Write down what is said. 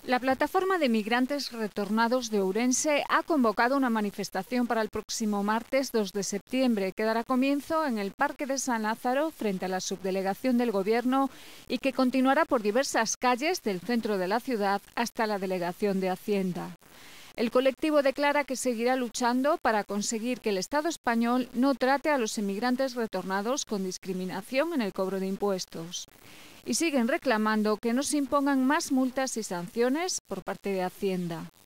La plataforma de migrantes retornados de Ourense ha convocado una manifestación para el próximo martes 2 de septiembre, que dará comienzo en el Parque de San Lázaro frente a la subdelegación del Gobierno y que continuará por diversas calles del centro de la ciudad hasta la delegación de Hacienda. El colectivo declara que seguirá luchando para conseguir que el Estado español no trate a los emigrantes retornados con discriminación en el cobro de impuestos. Y siguen reclamando que no se impongan más multas y sanciones por parte de Hacienda.